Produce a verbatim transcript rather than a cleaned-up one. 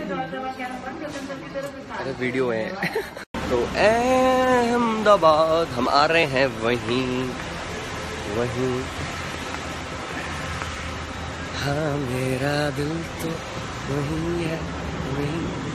अरे वीडियो है। तो अहमदाबाद हम आ रहे हैं वहीं वहीं। हाँ मेरा दिल तो वहीं है वहीं।